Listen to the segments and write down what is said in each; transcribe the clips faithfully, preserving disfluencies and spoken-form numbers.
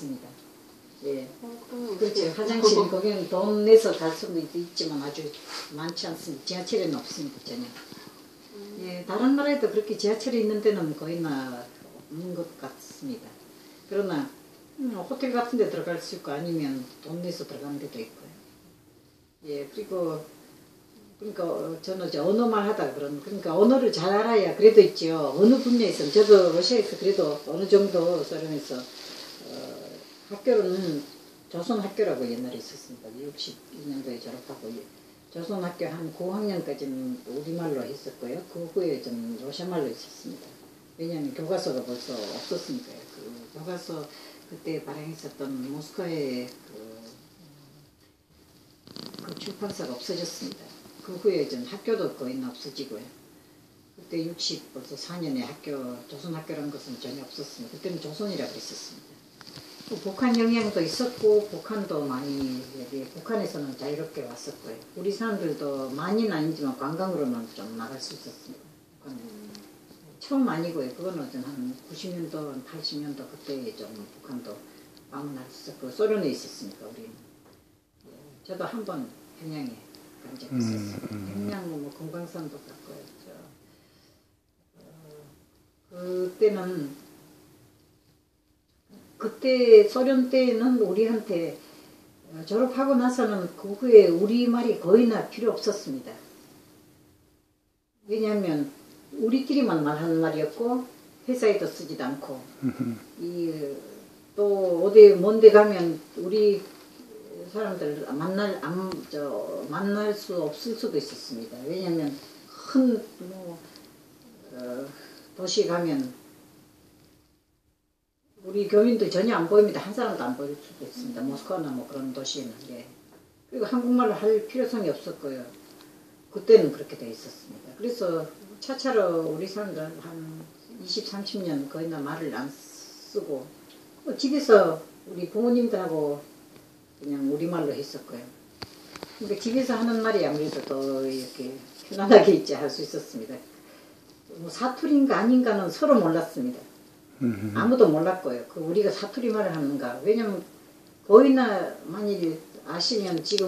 않습니다. 예. 그렇죠. 화장실 거기는 돈 내서 갈 수도 있지만 아주 많지 않습니다. 지하철에는 없습니다. 전혀. 예, 다른 나라에도 그렇게 지하철이 있는 데는 거의나 없는 것 같습니다. 그러나 음, 호텔 같은 데 들어갈 수 있고 아니면 돈 내서 들어가는 데도 있고요. 예, 그리고 그러니까 저는 이제 언어만 하다 그런 그러니까 언어를 잘 알아야 그래도 있죠. 어느 분야에서 저도 러시아에서 그래도 어느 정도 소련에서 어, 학교는 조선 학교라고 옛날에 있었습니다. 육십이 년도에 졸업하고 조선 학교 한 고학년까지는 우리말로 했었고요. 그 후에 좀 러시아말로 있었습니다. 왜냐하면 교과서가 벌써 없었으니까요. 그 교과서 그때 발행했었던 모스크바의 그, 그 출판사가 없어졌습니다. 그 후에 좀 학교도 거의 없어지고요. 그때 육십 벌써 사 년에 학교 조선 학교라는 것은 전혀 없었습니다. 그때는 조선이라고 했었습니다. 북한 영향도 있었고 북한도 많이 여기 북한에서는 자유롭게 왔었고요. 우리 사람들도 많이는 아니지만 관광으로는 좀 나갈 수 있었습니다. 북한은. 처음 아니고요. 그거는 한 구십 년도, 팔십 년도 그때 좀 북한도 방문할 수 있었고 소련에 있었으니까 우리는. 저도 한 번 평양에 간 적이 있었어요. 평양 뭐 금강산도 갔고요. 저, 어, 그때는 그때 소련 때는 우리한테 졸업하고 나서는 그 후에 우리말이 거의나 필요 없었습니다. 왜냐하면 우리끼리만 말하는 말이었고 회사에도 쓰지도 않고 이, 또 어디 먼데 가면 우리 사람들 만날 안, 저, 만날 수 없을 수도 있었습니다. 왜냐하면 큰 뭐, 어, 도시 가면 우리 교민도 전혀 안 보입니다. 한 사람도 안 보일 수도 있습니다. 모스크바나 뭐 그런 도시에는. 예. 그리고 한국말을 할 필요성이 없었고요. 그때는 그렇게 돼 있었습니다. 그래서 차차로 우리 사람들 한 이십, 삼십 년 거의나 말을 안 쓰고 뭐 집에서 우리 부모님들하고 그냥 우리말로 했었고요. 그러니까 집에서 하는 말이 아무래도 더 이렇게 편안하게 있지 할 수 있었습니다. 뭐 사투리인가 아닌가는 서로 몰랐습니다. 아무도 몰랐고요. 그 우리가 사투리 말을 하는가. 왜냐면 거의나 만일 아시면 지금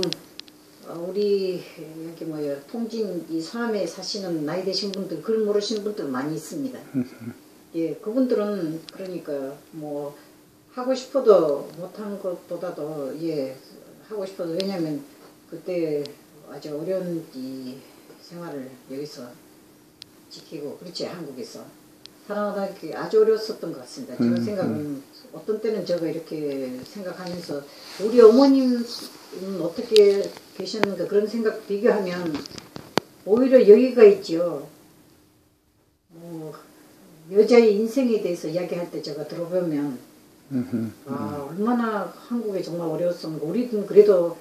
우리 여기 뭐요 통진 이 섬에 사시는 나이 드신 분들 글 모르시는 분들 많이 있습니다. 예, 그분들은 그러니까 뭐 하고 싶어도 못하는 것보다도 예 하고 싶어도 왜냐면 그때 아주 어려운 이 생활을 여기서 지키고 그렇지 한국에서 살아가다 아주 어려웠었던 것 같습니다. 저는 생각은 어떤 때는 제가 이렇게 생각하면서 우리 어머님은 어떻게 계셨는가 그런 생각 비교하면 오히려 여기가 있죠. 뭐 여자의 인생에 대해서 이야기할 때 제가 들어보면 아 얼마나 한국에 정말 어려웠었는가. 우리는 그래도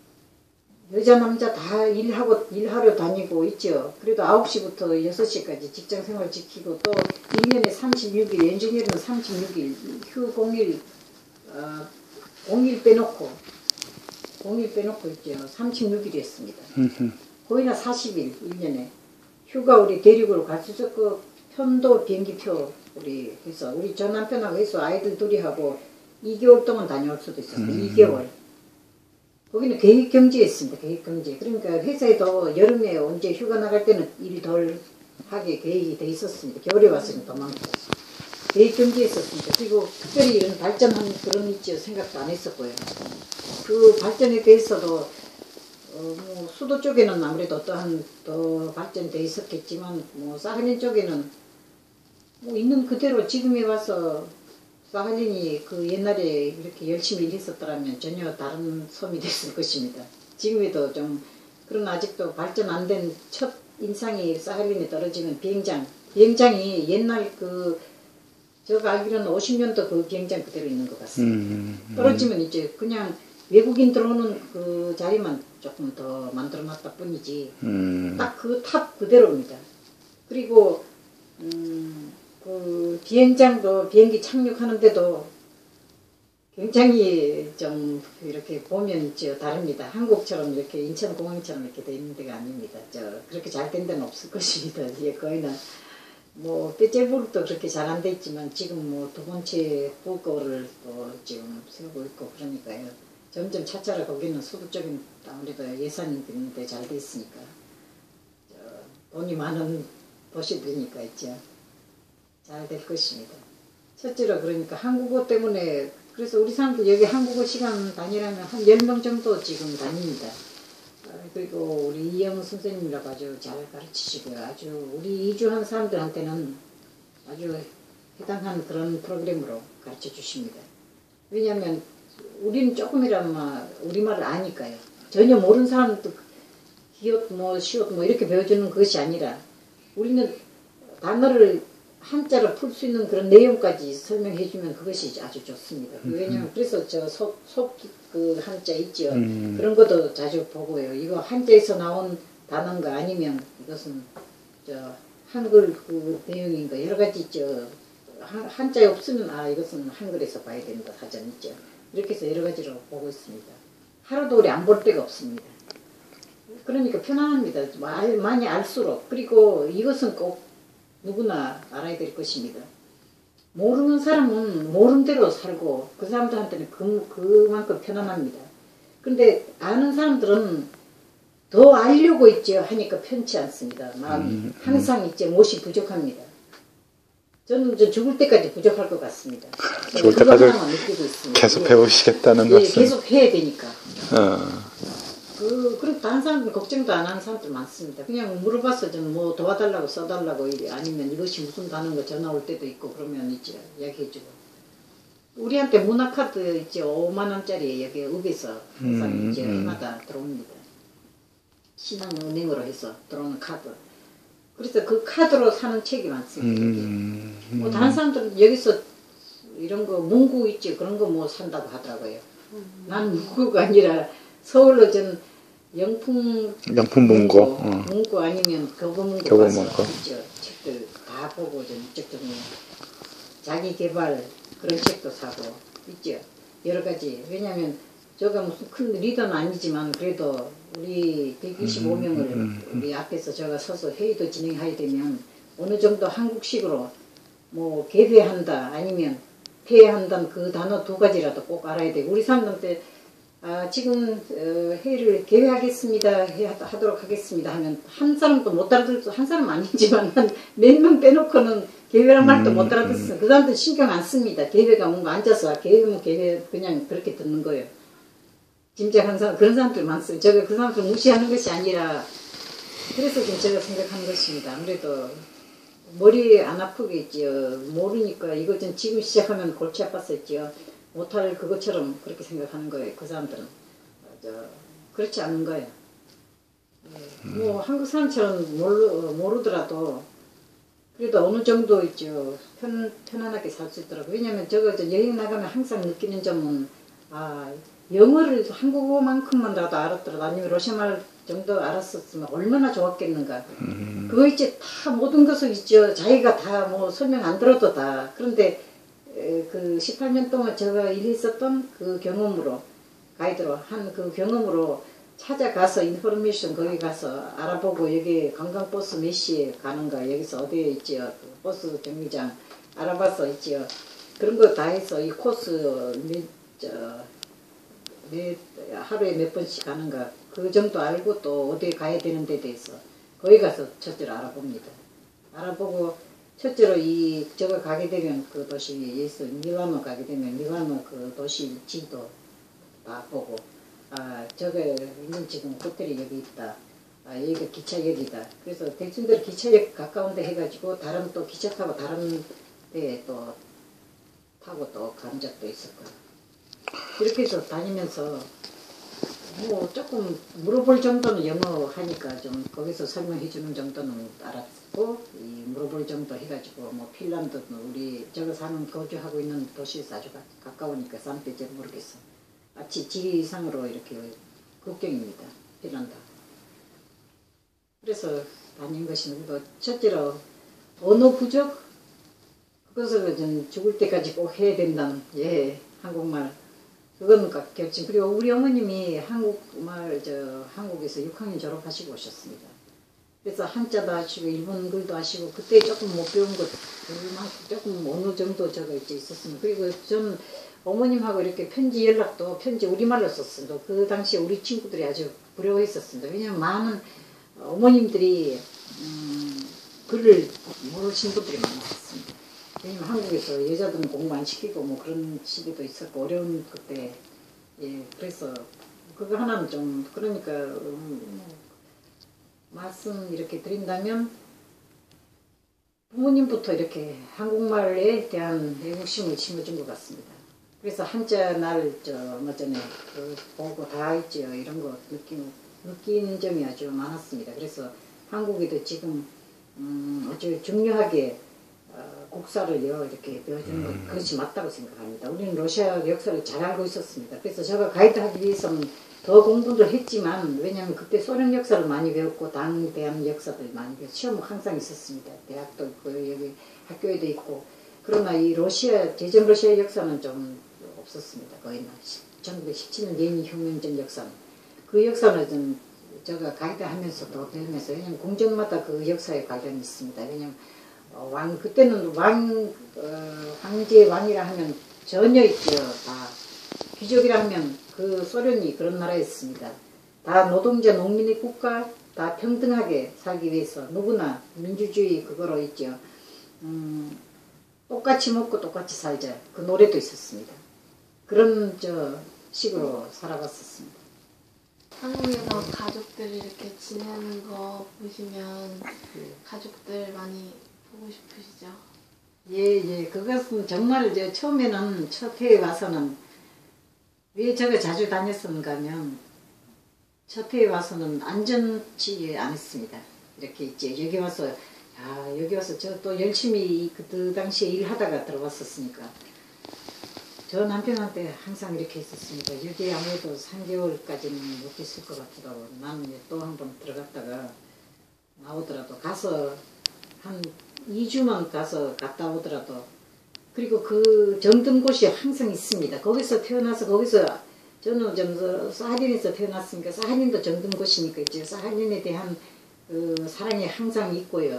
여자 남자 다 일하고 일하러 다니고 있죠. 그래도 아홉 시부터 여섯 시까지 직장 생활 지키고 또 일 년에 삼십육 일, 엔지니어는 삼십육 일, 휴 공일, 어, 공일 빼놓고 공일 빼놓고 있죠. 삼십육 일이었습니다. 거의나 사십 일, 일 년에. 휴가 우리 대륙으로 갈 수 있었고 편도 비행기표 우리 해서 우리 전 남편하고 해서 아이들 둘이 하고 이 개월 동안 다녀올 수도 있었어요. 음. 이 개월. 거기는 계획경제였습니다. 계획경제. 그러니까 회사에도 여름에 언제 휴가 나갈 때는 일 덜 하게 계획이 돼 있었습니다. 겨울에 왔으면 더 많고. 계획경제였었습니다. 그리고 특별히 이런 발전한 그런 있죠. 생각도 안 했었고요. 그 발전에 대해서도 어, 뭐 수도 쪽에는 아무래도 어떠한 더 발전돼 있었겠지만 뭐 사할린 쪽에는 뭐 있는 그대로 지금에 와서 사할린이 그 옛날에 이렇게 열심히 일했었더라면 전혀 다른 섬이 됐을 것입니다. 지금에도 좀 그런 아직도 발전 안 된 첫 인상이 사할린에 떨어지는 비행장. 비행장이 옛날 그 제가 알기로는 오십 년도 그 비행장 그대로 있는 것 같습니다. 음, 음. 떨어지면 이제 그냥 외국인 들어오는 그 자리만 조금 더 만들어놨다 뿐이지 음. 딱 그 탑 그대로입니다. 그리고 음, 그 비행장도 비행기 착륙하는데도 굉장히 좀 이렇게 보면 저 다릅니다. 한국처럼 이렇게 인천공항처럼 이렇게 돼 있는 데가 아닙니다. 저 그렇게 잘 된 데는 없을 것입니다. 예, 거의는 뭐 떼째부르도 그렇게 잘 안 돼 있지만 지금 뭐 두 번째 국어를 또 지금 세우고 있고 그러니까요. 점점 차차라 거기는 소득적인 아무래도 예산이 있는데 잘 돼 있으니까 돈이 많은 도시들이니까 있죠. 잘 될 것입니다. 첫째로 그러니까 한국어 때문에 그래서 우리 사람들 여기 한국어 시간 다니려면 한 열 명 정도 지금 다닙니다. 그리고 우리 이영 선생님이라고 아주 잘 가르치시고요. 아주 우리 이주한 사람들한테는 아주 해당한 그런 프로그램으로 가르쳐 주십니다. 왜냐하면 우리는 조금이라마 우리말을 아니까요. 전혀 모르는 사람도 기옷 뭐 시옷 뭐 이렇게 배워주는 것이 아니라 우리는 단어를 한자로 풀 수 있는 그런 내용까지 설명해 주면 그것이 아주 좋습니다. 왜냐하면 그래서 저 속 속 그 한자 있죠. 음. 그런 것도 자주 보고요. 이거 한자에서 나온 단어인가 아니면 이것은 저 한글 그 내용인가 여러 가지 있죠. 한, 한자에 없으면 아 이것은 한글에서 봐야 된다 사전 있죠. 이렇게 해서 여러 가지로 보고 있습니다. 하루도 우리 안 볼 데가 없습니다. 그러니까 편안합니다. 말, 많이 알수록. 그리고 이것은 꼭 누구나 알아야 될 것입니다. 모르는 사람은 모르는 대로 살고 그 사람들한테는 그, 그만큼 편안합니다. 근데 아는 사람들은 더 알려고 있죠 하니까 편치 않습니다. 마음이 음, 음. 항상 있죠. 못이 부족합니다. 저는 저 죽을 때까지 부족할 것 같습니다. 죽을 때까지 계속 배우시겠다는 예, 말씀. 계속 해야 되니까. 어. 그, 그리고 다른 사람들은 걱정도 안 하는 사람들 많습니다. 그냥 물어봐서 좀 뭐 도와달라고 써달라고 이래. 아니면 이것이 무슨 단어인가 전화 올 때도 있고 그러면 있죠. 이야기해주고. 우리한테 문화카드 있죠. 오만 원짜리 여기 읍에서 항상 음, 이제 음. 해마다 들어옵니다. 신한은행으로 해서 들어오는 카드. 그래서 그 카드로 사는 책이 많습니다. 음, 음. 뭐 다른 사람들은 여기서 이런 거 문구 있죠. 그런 거 뭐 산다고 하더라고요. 음. 난 문구가 아니라 서울로 전 영풍 영풍 문고, 문고, 어. 문고 아니면 교보문고 교보 가서 문고. 있죠. 책들 다 보고 좀 이쪽 좀 자기 개발 그런 책도 사고 있죠. 여러 가지. 왜냐하면 저가 무슨 큰 리더는 아니지만 그래도 우리 백이십오 명을 음, 음, 음. 우리 앞에서 제가 서서 회의도 진행하게 되면 어느 정도 한국식으로 뭐 개회한다 아니면 폐회한다는 그 단어 두 가지라도 꼭 알아야 되고 우리 사람들한테 아, 지금 어, 회의를 개회하겠습니다. 해, 하도록 하겠습니다. 하면 한 사람도 못 알아들어서 한 사람 아니지만 한 몇 명 빼놓고는 개회란 말도 음, 못 알아듣습니다. 음. 그 사람들 신경 안 씁니다. 개회가 뭔가 앉아서 개회면 개회 그냥 그렇게 듣는 거예요. 짐작한 사람 그런 사람들 많습니다. 제가 그 사람들 무시하는 것이 아니라 그래서 좀 제가 생각하는 것입니다. 아무래도 머리 안 아프게 있지요. 모르니까 이거 좀 지금 시작하면 골치 아팠어 있지요. 못할 그것처럼 그렇게 생각하는 거예요. 그 사람들은. 저, 그렇지 않은 거예요. 예, 뭐 한국 사람처럼 모르, 모르더라도 그래도 어느 정도 있죠. 편, 편안하게 살 수 있더라고요. 왜냐면 저거 저 여행 나가면 항상 느끼는 점은 아 영어를 한국어만큼만라도 알았더라도 아니면 러시아말 정도 알았었으면 얼마나 좋았겠는가. 음. 그거 있지 다 모든 것을 있죠. 자기가 다 뭐 설명 안 들어도 다. 그런데 에, 그 십팔 년 동안 제가 일했었던 그 경험으로 가이드로 한 그 경험으로 찾아가서 인포메이션 거기 가서 알아보고 여기 관광버스 몇 시에 가는가 여기서 어디에 있지요. 그 버스 정류장 알아봐서 있지요. 그런 거 다 해서 이 코스 몇, 저, 몇, 하루에 몇 번씩 가는가 그 정도 알고 또 어디에 가야 되는 데 대해서 거기 가서 첫째로 알아봅니다. 알아보고 첫째로 이 저거 가게 되면 그 도시에서 밀라노 가게 되면 밀라노 그 도시 지도 다 보고 아 저게 있는 지금 호텔이 여기 있다. 아 여기가 기차역이다. 그래서 대충대로 기차역 가까운 데 해가지고 다른 또 기차 타고 다른 데에 또 타고 또 간 적도 있었고요. 그렇게 해서 다니면서 뭐 조금 물어볼 정도는 영어 하니까 좀 거기서 설명해 주는 정도는 알았고 이 물어볼 정도 해가지고 뭐 핀란드 우리 저거 사는 거주하고 있는 도시에서 아주 가, 가까우니까 산페제를 모르겠어. 마치 지리상으로 이렇게 국경입니다. 핀란드. 그래서 다닌 것이 뭐 첫째로 언어 부족 그것을 좀 죽을 때까지 꼭 해야 된다는 예 한국말. 그건 결심. 그리고 우리 어머님이 한국말 저 한국에서 육 학년 졸업하시고 오셨습니다. 그래서 한자도 하시고 일본 글도 하시고 그때 조금 못 배운 것 그만큼 조금 어느 정도 저거 이제 있었습니다. 그리고 저는 어머님하고 이렇게 편지 연락도 편지 우리말로 썼습니다. 그 당시에 우리 친구들이 아주 부러워했었습니다. 왜냐하면 많은 어머님들이 음, 글을 모르시는 분들이 많았습니다. 왜냐면 한국에서 여자들은 공부 안 시키고 뭐 그런 시기도 있었고 어려운 그때 예 그래서 그거 하나는 좀 그러니까 음, 말씀 이렇게 드린다면 부모님부터 이렇게 한국말에 대한 애국심을 심어준 것 같습니다. 그래서 한자 날저 뭐전에 그 보고 다 있죠 이런 거 느끼는 느끼는 점이 아주 많았습니다. 그래서 한국에도 지금 음, 아주 중요하게 어, 국사를요 이렇게 배워주는 것 그것이 맞다고 생각합니다. 우리는 러시아 역사를 잘 알고 있었습니다. 그래서 제가 가이드하기 위해서는 더 공부를 했지만 왜냐하면 그때 소련 역사를 많이 배웠고 당대한 역사들 많이 배웠고 시험 항상 있었습니다. 대학도 있고 여기 학교에도 있고 그러나 이 러시아 제전 러시아 역사는 좀 없었습니다. 거의 천구백십칠 년 레닌 혁명전 역사는 그 역사는 좀 제가 가이드하면서 더 배우면서 왜냐하면 궁전마다 그 역사에 관련이 있습니다. 왜냐하면 어, 왕 그때는 왕 어, 황제 왕이라 하면 전혀 있죠. 다 귀족이라 하면 그 소련이 그런 나라였습니다. 다 노동자 농민의 국가 다 평등하게 살기 위해서 누구나 민주주의 그거로 있죠. 음, 똑같이 먹고 똑같이 살자 그 노래도 있었습니다. 그런 저 식으로 살아갔었습니다. 한국에서 가족들이 이렇게 지내는 거 보시면 가족들 많이 보고 싶으시죠? 예, 예. 그것은 정말 이제 처음에는 첫 해에 와서는 왜 제가 자주 다녔었는가 하면 첫 해에 와서는 안전치 않았습니다. 이렇게 있지. 여기 와서 아 여기 와서 저 또 열심히 그 당시에 일하다가 들어왔었으니까 저 남편한테 항상 이렇게 했었습니다. 여기 아무래도 삼 개월까지는 못 있을 것 같더라고. 나는 또 한 번 들어갔다가 나오더라도 가서 한 이 주만 가서 갔다 오더라도 그리고 그 정든 곳이 항상 있습니다. 거기서 태어나서 거기서 저는 좀 사하린에서 태어났으니까 사하린도 정든 곳이니까 이제 사하린에 대한 그 사랑이 항상 있고요.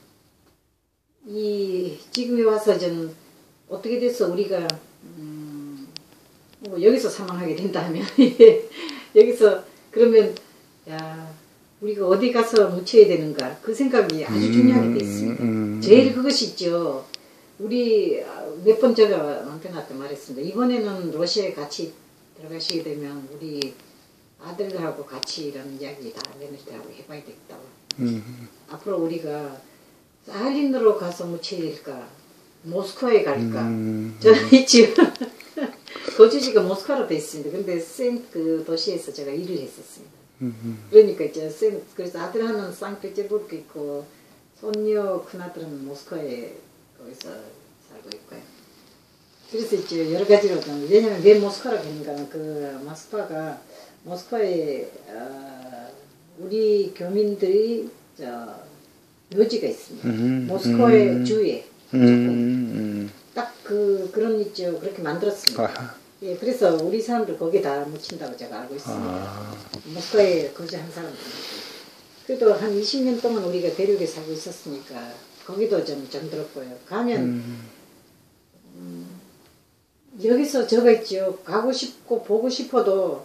이 지금에 와서 좀 어떻게 돼서 우리가 음, 뭐 여기서 사망하게 된다면 여기서 그러면 야 우리가 어디 가서 묻혀야 되는가 그 생각이 아주 중요하게 돼 있습니다. 음, 음. 제일 그것이 있죠. 우리 몇 번 제가 남편한테 말했습니다. 이번에는 러시아에 같이 들어가시게 되면 우리 아들들하고 같이 이런 이야기 다 며느리들하고 해봐야 되겠다고. 음. 앞으로 우리가 사할린으로 가서 묻혀야 될까 모스크바에 갈까. 음. 저는 지금 거주지가 모스크바로 돼 있습니다. 근데 센 그 도시에서 제가 일을 했었습니다. 음. 그러니까 이제 센 그래서 아들 하나는 상페테르부르크 있고 손녀 큰아들은 모스크바에 거기서 살고 있고요. 그래서 이제 여러 가지로 왜냐면 왜 모스크바라고 했는가 그 모스크바가 모스크바에 어, 우리 교민들이 저 묘지가 있습니다. 음, 모스크바의 음, 주위에 음, 음. 딱 그 그런 있죠. 그렇게 만들었습니다. 아하. 예, 그래서 우리 사람들 거기 다 묻힌다고 제가 알고 있습니다. 아. 모스크바에 거주한 사람들. 그래도 한 이십 년 동안 우리가 대륙에 살고 있었으니까 거기도 좀 정들었고요. 가면 음. 음, 여기서 저거 있죠. 가고 싶고 보고 싶어도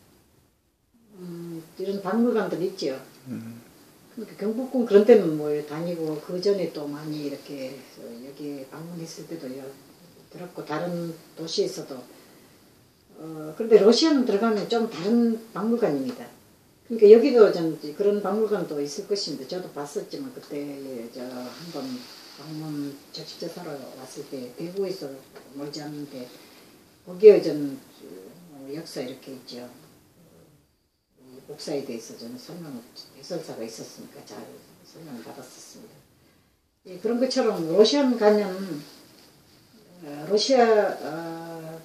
음, 이런 박물관들 있죠. 음. 그러니까 경복궁 그런 데는 뭐 다니고 그 전에 또 많이 이렇게 여기 방문했을 때도 들었고 다른 도시에서도 어, 그런데 러시아는 들어가면 좀 다른 박물관입니다. 그러니까 여기도 좀 그런 박물관도 있을 것입니다. 저도 봤었지만 그때 저 한번 방문 적시조사로 왔을 때 대구에서 멀지 않는데 거기에 좀 역사 이렇게 있죠. 목사에 대해서 저는 설명 해설사가 있었으니까 잘 설명을 받았었습니다. 예, 그런 것처럼 러시아 가면 어, 러시아 어,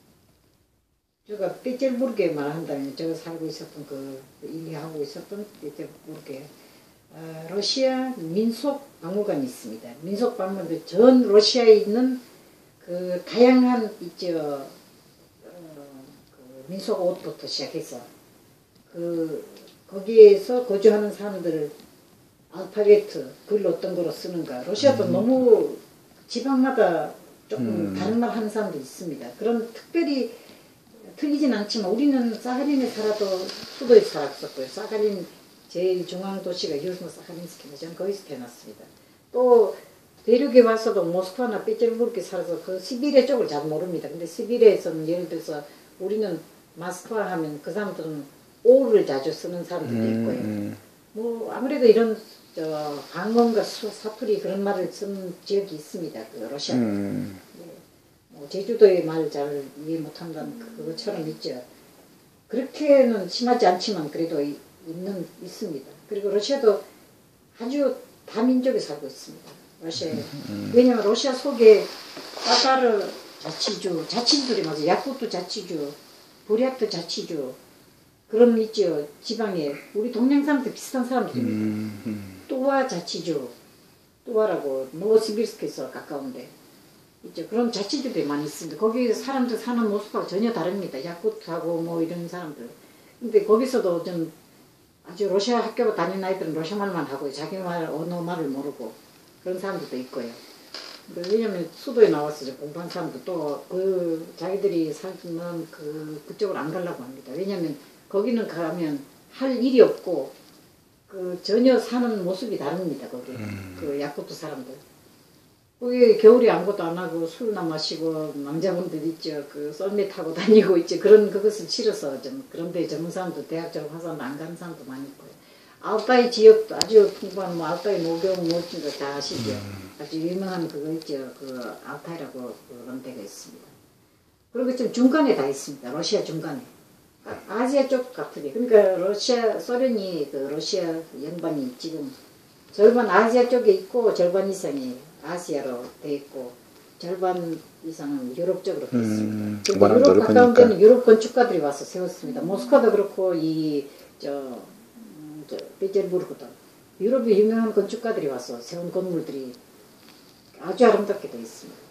제가 페테르부르크에 말한다면 제가 살고 있었던 그 일하고 있었던 페테르부르크에 어, 러시아 민속 박물관이 있습니다. 민속 박물관 전 러시아에 있는 그 다양한 있죠. 어, 그 민속 옷부터 시작해서 그 거기에서 거주하는 사람들 알파베트 글 어떤 거로 쓰는가. 러시아도 음. 너무 지방마다 조금 음. 다른 말 하는 사람도 있습니다. 그런 특별히 틀리진 않지만 우리는 사하린에 살아도 수도에 살았었고요. 사하린 제일 중앙 도시가 유스노 사하린스키인데 저는 거기서 태어났습니다. 또 대륙에 와서도 모스크바나 페테르부르크에 살아서 그 시베리아 쪽을 잘 모릅니다. 근데 시베리아에서는 예를 들어서 우리는 모스크바 하면 그 사람들은 오를 자주 쓰는 사람들도 있고요. 음. 뭐 아무래도 이런 저 방언과 수, 사투리 그런 말을 쓰는 지역이 있습니다. 그 러시아. 음. 뭐 제주도의 말 잘 이해 못한다는 그것처럼 있죠. 그렇게는 심하지 않지만 그래도 이, 있는 있습니다. 그리고 러시아도 아주 다민족이 살고 있습니다. 러시아에. 음. 왜냐하면 러시아 속에 타타르 자치주, 자치주들이 맞아요. 야쿠트 자치주, 부랴트 자치주 그런 있죠. 지방에 우리 동양 사람들 비슷한 사람들입니다. 음. 음. 뚜와 자치주, 뚜와라고 노보시비르스크에서 가까운데 있죠. 그런 자치주들이 많이 있습니다. 거기 사람들 사는 모습하고 전혀 다릅니다. 야쿠트하고 뭐 이런 사람들. 근데 거기서도 좀 아주 러시아 학교 다니는 아이들은 러시아 말만 하고 자기 말 언어 말을 모르고 그런 사람들도 있고요. 왜냐면 수도에 나와서 공부한 사람도 또 그 자기들이 사는 그 그쪽으로 안 가려고 합니다. 왜냐면 거기는 가면 할 일이 없고 그 전혀 사는 모습이 다릅니다. 거기 음. 그 야쿠트 사람들. 거기 겨울에 아무것도 안 하고 술나 마시고 남자분들 있죠. 그 썰매 타고 다니고 있죠. 그런 그것을 싫어서 좀 그런데 젊은 사람도 대학 졸업한 사람 안 가는 사람도 많이 있고요. 알타이 지역도 아주 풍부한 뭐 알타이 모경 멋진 거 다 아시죠. 음. 아주 유명한 그거 있죠. 그 알타이라고 그런 데가 있습니다. 그리고 좀 중간에 다 있습니다. 러시아 중간에. 아시아 쪽 같으게. 그러니까 러시아 소련이 그 러시아 연방이 지금 절반 아시아 쪽에 있고 절반 이상이 아시아로 돼 있고 절반 이상은 유럽 쪽으로 돼 있습니다. 음, 그러니까 워낙 유럽 가까운 넓으니까. 데는 유럽 건축가들이 와서 세웠습니다. 모스크바도 그렇고 이저 음, 저 페테르부르크도 유럽의 유명한 건축가들이 와서 세운 건물들이 아주 아름답게 되어 있습니다.